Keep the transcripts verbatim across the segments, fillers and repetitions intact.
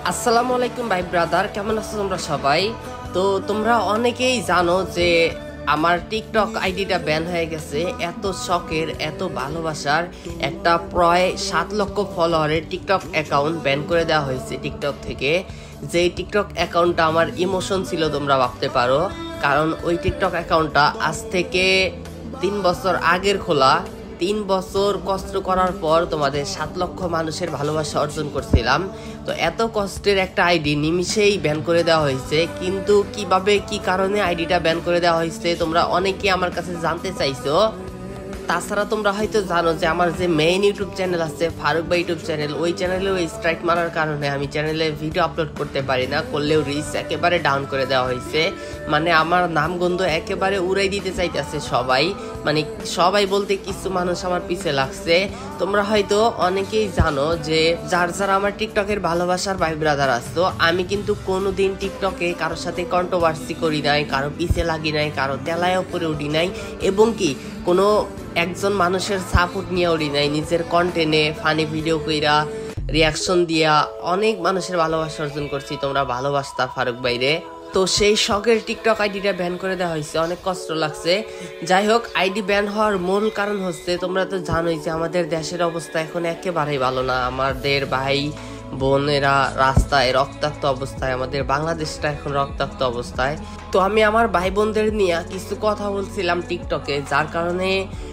আসসালামু আলাইকুম ভাই ব্রাদার, কেমন আছো তোমরা সবাই? তো তোমরা অনেকেই জানো যে আমার টিকটক আইডিটা ব্যান হয়ে গেছে। এত শখের, এত ভালোবাসার একটা প্রায় সাত লক্ষ ফলোয়ারের টিকটক অ্যাকাউন্ট ব্যান করে দেওয়া হয়েছে টিকটক থেকে। যে টিকটক অ্যাকাউন্টটা আমার ইমোশন ছিল তোমরা ভাবতে পারো, কারণ ওই টিকটক অ্যাকাউন্টটা আজ থেকে তিন বছর আগের খোলা। তিন বছর কষ্ট করার পর তোমাদের সাত লক্ষ মানুষের ভালোবাসা অর্জন করছিলাম। তো এত কষ্টের একটা আইডি নিমিষেই ব্যান করে দেওয়া হয়েছে। কিন্তু কিভাবে, কি কারণে আইডিটা ব্যান করে দেওয়া হয়েছে তোমরা অনেকেই আমার কাছে জানতে চাইছো। তাছাড়া তোমরা হয়তো জানো যে আমার যে মেইন ইউটিউব চ্যানেল আছে ফারুক ভাই ইউটিউব চ্যানেল, ওই চ্যানেলে ওই স্ট্রাইক মারার কারণে আমি চ্যানেলে ভিডিও আপলোড করতে পারি না, করলেও রিচ একেবারে ডাউন করে দেওয়া হয়েছে। মানে আমার নামগন্ধ একেবারে উড়াই দিতে চাইতেছে সবাই, মানে সবাই বলতে কিছু মানুষ আমার পিছে লাগছে। তোমরা হয়তো অনেকেই জানো যে যার যারা আমার টিকটকের ভালোবাসার ভাই ব্রাদার আসতো, আমি কিন্তু কোনোদিন টিকটকে কারোর সাথে কন্ট্রোভার্সি করি নাই, কারো পিছে লাগি নাই, কারো তেলায় উপরে উঠি নাই, এবং কি কোনো একজন মানুষের সাপোর্ট নিয়ে উঠি নাই। নিজের কন্টেন্টে ফানি ভিডিও কইরা রিয়াকশন দিয়া অনেক মানুষের ভালোবাসা অর্জন করছি। তোমরা ভালোবাসতা ফারুক ভাইরে। তো সেই শখের টিকটক আইডিটা ব্যান করে দেওয়া হয়েছে, অনেক কষ্ট লাগছে। যাই হোক, আইডি ব্যান হওয়ার মূল কারণ হচ্ছে তোমরা তো জানোই যে আমাদের দেশের অবস্থা এখন একেবারেই ভালো না। আমাদের ভাই বোনেরা রাস্তায় রক্তাক্ত অবস্থায়, আমাদের বাংলাদেশটা এখন রক্তাক্ত অবস্থায়। তো আমি আমার ভাই বোনদের নিয়ে কিছু কথা বলছিলাম টিকটকে, যার কারণে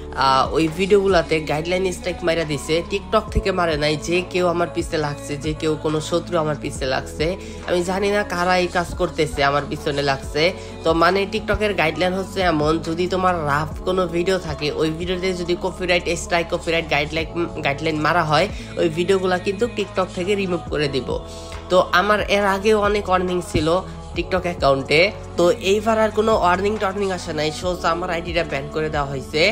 ওই ভিডিওগুলাতে গাইডলাইন স্ট্রাইক মারা দিছে। টিকটক থেকে মারে নাই, যে কেউ আমার পিছে লাগছে, যে কেউ কোনো শত্রু আমার পিছে লাগছে। আমি জানি না কারা এই কাজ করতেছে, আমার পিছনে লাগছে। তো মানে টিকটকের গাইডলাইন হচ্ছে এমন, যদি তোমার রাফ কোনো ভিডিও থাকে, ওই ভিডিওতে যদি copyright strike, copyright guideline guideline মারা হয়, ওই ভিডিওগুলো কিন্তু টিকটক থেকে রিমুভ করে দিব। তো আমার এর আগেও অনেক ওয়ার্নিং ছিল টিকটক অ্যাকাউন্টে, তো এইবার আর কোনো ওয়ার্নিং টর্নিং আসে নাই, সোজা আমার আইডিটা ব্যান করে দেওয়া হয়েছে।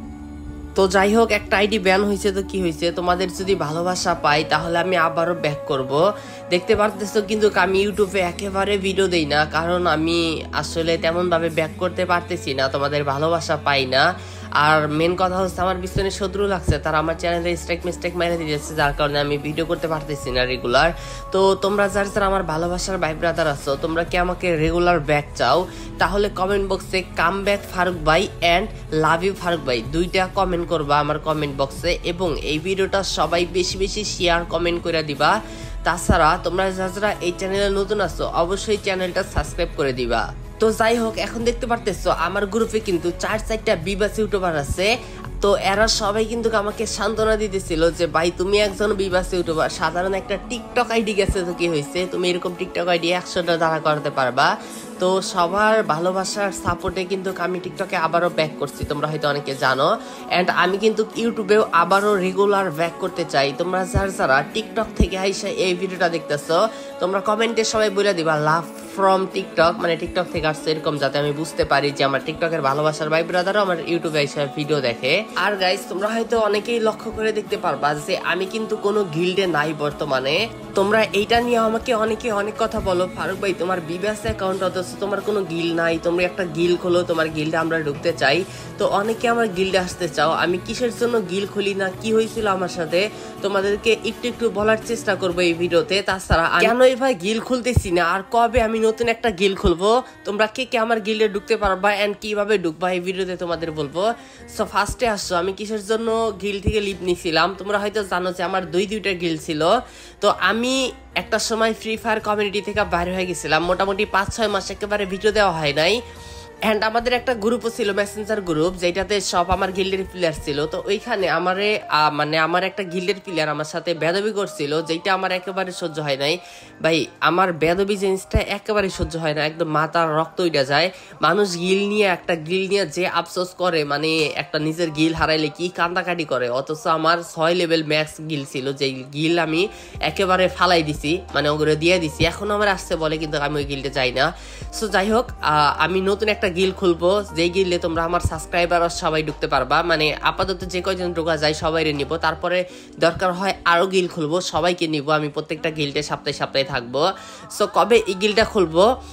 তো যাই হোক, একটা আইডি ব্যান হয়েছে তো কি হয়েছে, তোমাদের যদি ভালোবাসা পাই তাহলে আমি আবারও ব্যাক করব। দেখতে পারতেছো কিন্তু আমি ইউটিউবে একেবারে ভিডিও দেই না, কারণ আমি আসলে তেমনভাবে ব্যাক করতে পারতেছি না, তোমাদের ভালোবাসা পাই না। আর মেন কথা হচ্ছে আমার পিছনে শত্রু লাগছে, তারা আমার চ্যানেলে স্ট্রাইক মিস্টেক মেরে দিয়েছে, যার কারণে আমি ভিডিও করতে পারতেছি না রেগুলার। তো তোমরা যারা যারা আমার ভালোবাসার ভাই ব্রাদার আছো, তোমরা কি আমাকে রেগুলার ব্যাক চাও, তাহলে কমেন্ট বক্সে কাম ব্যাক ফারুক ভাই অ্যান্ড লাভ ইউ ফারুক ভাই দুইটা কমেন্ট করবা আমার কমেন্ট বক্সে, এবং এই ভিডিওটা সবাই বেশি বেশি শেয়ার কমেন্ট করে দিবা। তাছাড়া তোমরা যারা যারা এই চ্যানেলে নতুন আছো, অবশ্যই চ্যানেলটা সাবস্ক্রাইব করে দিবা। তো যাই হোক, এখন দেখতে পারতেছো আমার গ্রুপে কিন্তু চার চারটা বিবাস ইউটিউবার আছে। তো এরা সবাই কিন্তু আমাকে সান্ত্বনা দিতেছিল যে ভাই তুমি একজন বিবাস ইউটিউবার, সাধারণ একটা টিকটক আইডি গেছে তো কি হয়েছে, তুমি এরকম টিকটক আইডি একশোটা দাঁড়া করতে পারবা। তো সবার ভালোবাসার সাপোর্টে কিন্তু আমি টিকটকে আবারও ব্যাক করছি, তোমরা হয়তো অনেকে জানো। অ্যান্ড আমি কিন্তু ইউটিউবেও আবারও রেগুলার ব্যাক করতে চাই। তোমরা যারা যারা টিকটক থেকে আইসা এই ভিডিওটা দেখতেছো, তোমরা কমেন্টে সবাই বলে দিবা লাভ ফ্রম টিকটক, মানে টিকটক থেকে আসছে এরকম, যাতে আমি বুঝতে পারি যে আমার টিকটকের ভালোবাসার ভাই ব্রাদারও আমার ইউটিউবে এসে ভিডিও দেখে। আর গাইস, তোমরা হয়তো অনেকেই লক্ষ্য করে দেখতে পারবা যে আমি কিন্তু কোনো গিল্ডে নাই বর্তমানে। তোমরা এইটা নিয়ে আমাকে অনেকে অনেক কথা বলো, ফারুক ভাই তোমার বিবাস অ্যাকাউন্ট অথচ তোমার কোনো গিল নাই, তোমরা একটা গিল খোলো, তোমার গিল্ডে আমরা ঢুকতে চাই। তো অনেকে আমার গিল্ডে আসতে চাও, আমি কিসের জন্য গিল খুলি না, কি হয়েছিল আমার সাথে, তোমাদেরকে একটু একটু বলার চেষ্টা করবো এই ভিডিওতে। তাছাড়া কেন ভাই গিল খুলতেছি না, আর কবে আমি নতুন একটা গিল খুলবো, তোমরা কে কে আমার গিল্ডে ঢুকতে পারবা অ্যান্ড কিভাবে ঢুকবা এই ভিডিওতে তোমাদের বলবো। সো ফার্স্টে আসছো, আমি কিসের জন্য গিল থেকে লিভ নিছিলাম। তোমরা হয়তো জানো যে আমার দুই দুইটা গিল ছিল। তো আমি একটা সময় ফ্রি ফায়ার কমিউনিটি থেকে বাইরে হয়ে গেছিলাম, মোটামুটি পাঁচ ছয় মাস একেবারে ভিডিও দেওয়া হয় নাই। অ্যান্ড আমাদের একটা গ্রুপও ছিল, মেসেঞ্জার গ্রুপ, যেটাতে সব আমার গিল্ডের প্লেয়ার ছিল। তো ওইখানে আমারে মানে আমার একটা গিল্ডের প্লেয়ার আমার সাথে বেদবি করছিল, যেটা আমার একেবারে সহ্য হয় নাই। ভাই আমার বেদবি জিনিসটা একেবারে সহ্য হয় না, একদম মাথার রক্ত উঠে যায়। মানুষ গিল নিয়ে, একটা গিল নিয়ে যে আফসোস করে, মানে একটা নিজের গিল হারাইলে কি কান্দাকাটি করে, অথচ আমার ছয় লেভেল ম্যাক্স গিল ছিল, যেই গিল আমি একেবারে ফালাই দিছি, মানে ওগুলো দিয়ে দিছি। এখন আমার আসছে বলে, কিন্তু আমি ওই গিলটা যাই না। সো যাই হোক, আমি নতুন একটা গিল খুলবো, যেই গিলে তোমরা আমার সাবস্ক্রাইবার সবাই ঢুকতে পারবা। মানে আপাতত যে কয়জন ঢোকা যায় সবাই নিব, তারপরে দরকার হয় আরো গিল খুলবো, সবাইকে নিব। আমি প্রত্যেকটা গিল্ডে সপ্তাহে সপ্তাহে থাকবো। সো কবে এই গিলটা খুলবো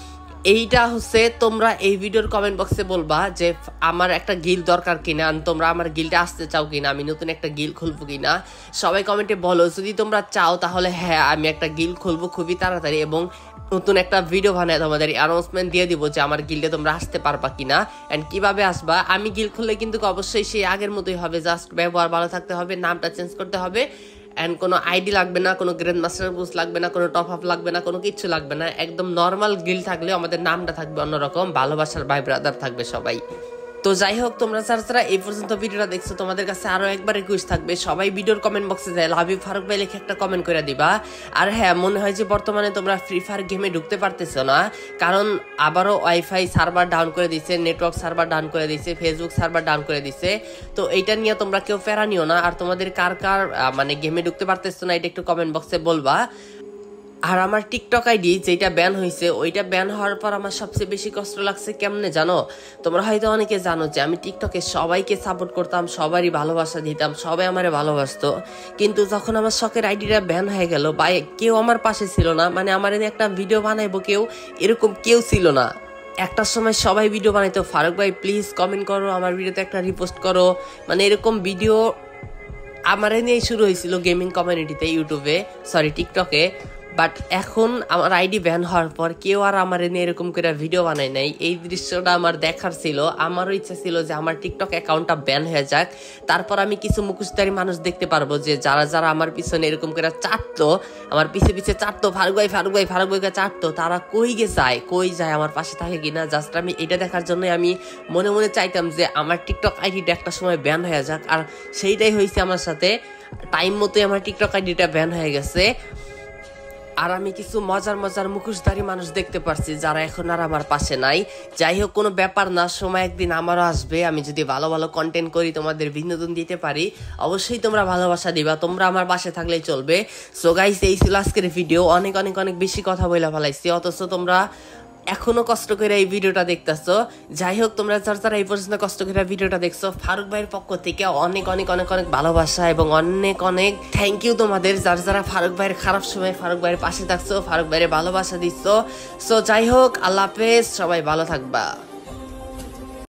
এইটা হচ্ছে তোমরা এই ভিডিওর কমেন্ট বক্সে বলবা যে আমার একটা গিল দরকার কিনা, তোমরা আমার গিলটা আসতে চাও কিনা, আমি নতুন একটা গিল খুলবো কিনা। সবাই কমেন্টে বলো যদি তোমরা চাও, তাহলে হ্যাঁ আমি একটা গিল খুলবো খুবই তাড়াতাড়ি এবং নতুন একটা ভিডিও বানায় তোমাদের অ্যানাউন্সমেন্ট দিয়ে দিব যে আমার গিল্ডে তোমরা আসতে পারবা কিনা অ্যান্ড কিভাবে আসবা। আমি গিল খুললে কিন্তু অবশ্যই সেই আগের মতোই হবে, জাস্ট ব্যবহার ভালো থাকতে হবে, নামটা চেঞ্জ করতে হবে অ্যান্ড কোনো আইডি লাগবে না, কোনো গ্র্যান্ড মাস্টার বুস্ট লাগবে না, কোনো টপ আপ লাগবে না, কোনো কিছু লাগবে না। একদম নর্মাল গিল থাকলে আমাদের নামটা থাকবে অন্যরকম, ভালোবাসার ভাই ব্রাদার থাকবে সবাই। তো যাই হোক, তোমরা যারা যারা এই পর্যন্ত ভিডিওটা দেখছো তোমাদের কাছে আরো একবার রিকোয়েস্ট থাকবে, সবাই ভিডিওর কমেন্ট বক্সে যায় লাভি ফারুক ভাই লিখে একটা কমেন্ট করে দিবা। আর হ্যাঁ, মনে হয় যে বর্তমানে তোমরা ফ্রি ফায়ার গেমে ঢুকতে পারতেছো না, কারণ আবারও ওয়াইফাই সার্ভার ডাউন করে দিচ্ছে, নেটওয়ার্ক সার্ভার ডাউন করে দিচ্ছে, ফেসবুক সার্ভার ডাউন করে দিচ্ছে। তো এইটা নিয়ে তোমরা কেউ প্যারা নিও না। আর তোমাদের কার কার মানে গেমে ঢুকতে পারতেছো না এটা একটু কমেন্ট বক্সে বলবা। আর আমার টিকটক আইডি যেটা ব্যান হয়েছে, ওইটা ব্যান হওয়ার পর আমার সবচেয়ে বেশি কষ্ট লাগছে কেমনে জানো? তোমরা হয়তো অনেকে জানো যে আমি টিকটকে সবাইকে সাপোর্ট করতাম, সবারই ভালোবাসা দিতাম, সবাই আমারে ভালোবাসতো। কিন্তু যখন আমার শখের আইডিটা ব্যান হয়ে গেল বা কেউ আমার পাশে ছিল না, মানে আমার এনে একটা ভিডিও বানাইবো কেউ, এরকম কেউ ছিল না। একটা সময় সবাই ভিডিও বানাইতো, ফারুক ভাই প্লিজ কমেন্ট করো, আমার ভিডিওতে একটা রিপোস্ট করো, মানে এরকম ভিডিও আমার নিয়েই শুরু হয়েছিল গেমিং কমিউনিটিতে, ইউটিউবে সরি টিকটকে। বাট এখন আমার আইডি ব্যান হওয়ার পর কেউ আর আমার এনে এরকম করে ভিডিও বানায় নাই। এই দৃশ্যটা আমার দেখার ছিল, আমারও ইচ্ছা ছিল যে আমার টিকটক অ্যাকাউন্টটা ব্যান হয়ে যাক, তারপর আমি কিছু মুখোশধারী মানুষ দেখতে পারবো যে যারা যারা আমার পিছনে এরকম করে চাটতো, আমার পিছে পিছে চাটতো, ফারুক ভাই ফারুক ভাই ফারুক ভাইকে চাটতো, তারা কই গে যায় কই যায় আমার পাশে থাকে কিনা। জাস্ট আমি এটা দেখার জন্য আমি মনে মনে চাইতাম যে আমার টিকটক আইডিটা একটা সময় ব্যান হয়ে যাক। আর সেইটাই হয়েছে আমার সাথে, টাইম মতোই আমার টিকটক আইডিটা ব্যান হয়ে গেছে। আর আমি কিছু মজার মজার মুখোশধারী মানুষ দেখতে পারছি যারা এখন আর আমার পাশে নাই। যাই হোক, কোনো ব্যাপার না, সময় একদিন আমারও আসবে, আমি যদি ভালো ভালো কন্টেন্ট করি, তোমাদের বিনোদন দিতে পারি, অবশ্যই তোমরা ভালোবাসা দিবা, তোমরা আমার পাশে থাকলেই চলবে। সো গাইস, এই ছিল আজকের ভিডিও, অনেক অনেক অনেক বেশি কথা বলে ফেলাইছি, অথচ তোমরা এখনো কষ্ট করে এই ভিডিওটা দেখতেছো। যাই হোক, তোমরা যারা যারা এই পর্যন্ত কষ্ট করে ভিডিওটা দেখছো, ফারুক ভাইয়ের পক্ষ থেকে অনেক অনেক অনেক অনেক ভালোবাসা এবং অনেক অনেক থ্যাংক ইউ তোমাদের, যারা যারা ফারুক ভাইয়ের খারাপ সময় ফারুক ভাইয়ের পাশে থাকছো, ফারুক ভাইয়ের ভালোবাসা দিচ্ছ। সো যাই হোক, আল্লাহ হাফেজ, সবাই ভালো থাকবা।